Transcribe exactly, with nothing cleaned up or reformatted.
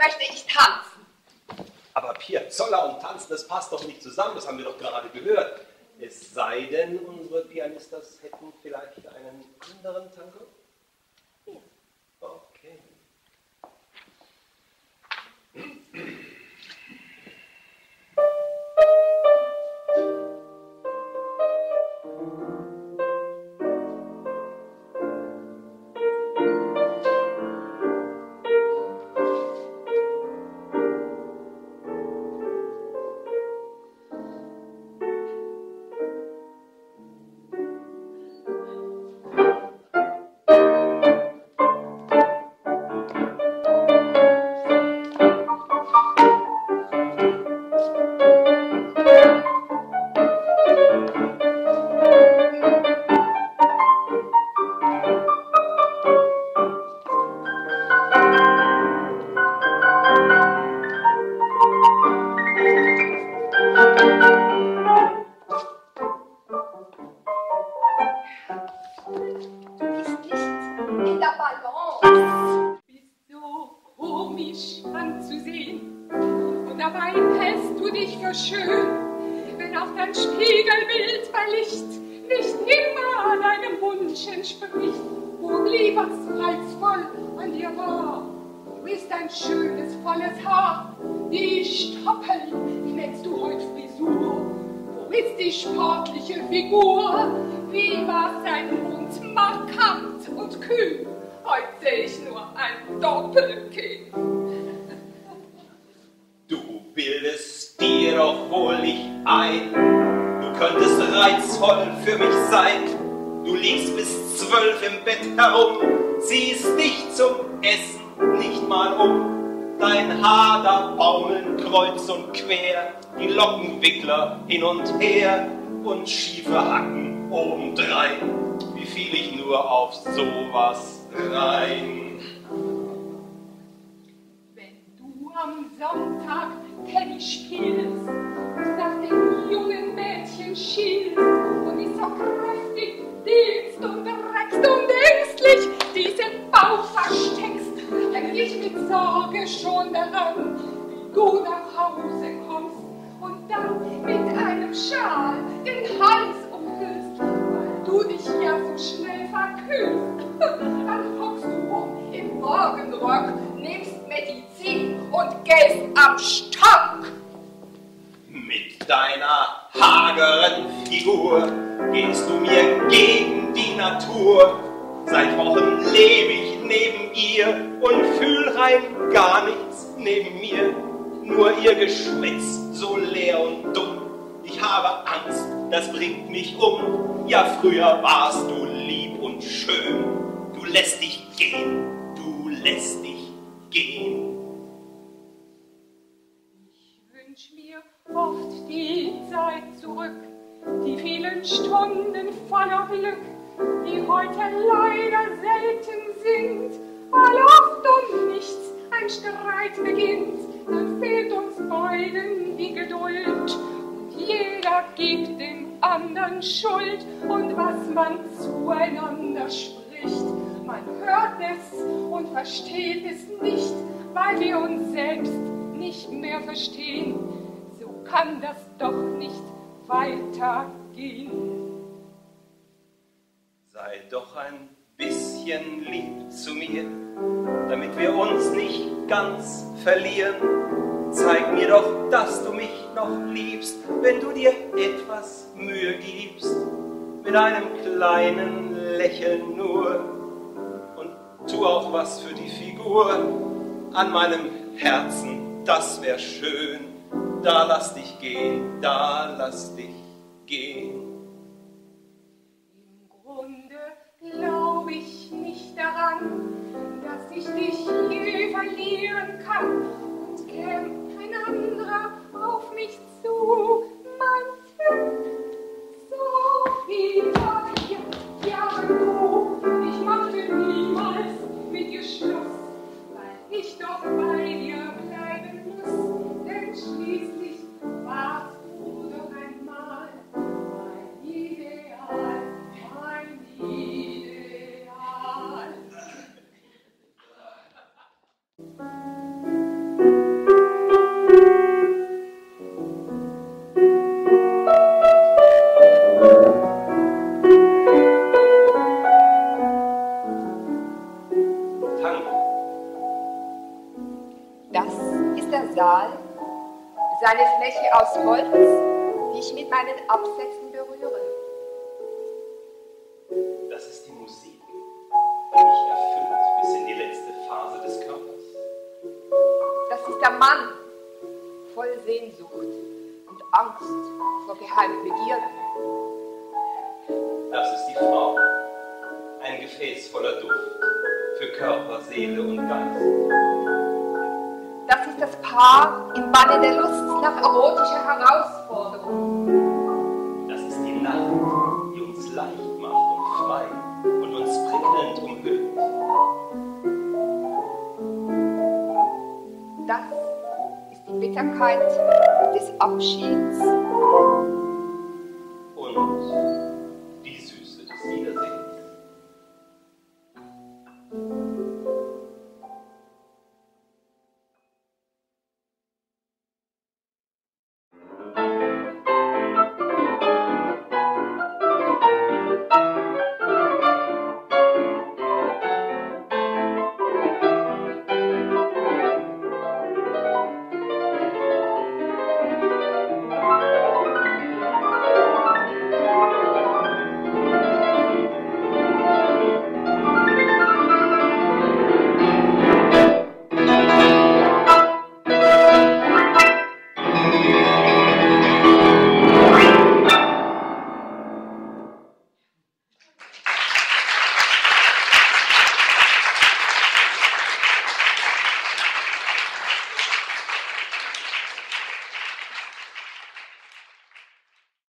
möchte ich tanzen. Aber Piazzolla und Tanzen, das passt doch nicht zusammen, das haben wir doch gerade gehört. Es sei denn, unsere Pianistas hätten vielleicht einen anderen Tango? Ja. Okay. Herum, ziehst dich zum Essen nicht mal um. Dein Haar, da baumeln kreuz und quer, die Lockenwickler hin und her und schiefe Hacken obendrein. Wie fiel ich nur auf sowas rein? Wenn du am Sonntag Tennis spielst, nach den jungen Mädchen schielst und dich so kräftig dehnst und reckst und ängstlich diesen Bauch versteckst, denk ich mit Sorge schon daran, wie du nach Hause kommst und dann mit einem Schal den Hals umhüllst, weil du dich ja so schnell verkühlst. Dann hockst du um im Morgenrock, nimmst Medizin und gehst am Stock. Mit deiner hageren Figur gehst du mir gegen die Natur. Seit Wochen lebe ich neben ihr und fühl rein gar nichts neben mir. Nur ihr Geschwätz so leer und dumm. Ich habe Angst, das bringt mich um. Ja, früher warst du lieb und schön. Du lässt dich gehen, du lässt dich gehen. Wünsch mir oft die Zeit zurück, die vielen Stunden voller Glück, die heute leider selten sind, weil oft um nichts ein Streit beginnt, dann fehlt uns beiden die Geduld und jeder gibt dem anderen Schuld und was man zueinander spricht, man hört es und versteht es nicht, weil wir uns selbst nicht mehr verstehen. So kann das doch nicht weitergehen. Sei doch ein bisschen lieb zu mir, damit wir uns nicht ganz verlieren. Zeig mir doch, dass du mich noch liebst, wenn du dir etwas Mühe gibst, mit einem kleinen Lächeln nur. Und tu auch was für die Figur an meinem Herzen, das wär schön. Da lass dich gehen, da lass dich gehen. Im Grunde glaub ich nicht daran, dass ich dich je verlieren kann. Und käm ein anderer auf mich zu, mein Typ, so wie vor Jahren du. Ich machte niemals mit dir Schluss, weil ich doch bei dir bleiben muss, denn schließlich warst du doch einmal mein Ideal, mein Ideal. Das ist der Saal, seine Fläche aus Holz, die ich mit meinen Absätzen berühre. Das ist die Musik, die mich erfüllt bis in die letzte Phase des Körpers. Das ist der Mann, voll Sehnsucht und Angst vor geheimen Begierden. Das ist die Frau, ein Gefäß voller Duft für Körper, Seele und Geist. Das ist das Paar im Banne der Lust nach erotischer Herausforderung. Das ist die Nacht, die uns leicht macht und frei und uns prickelnd umhüllt. Das ist die Bitterkeit des Abschieds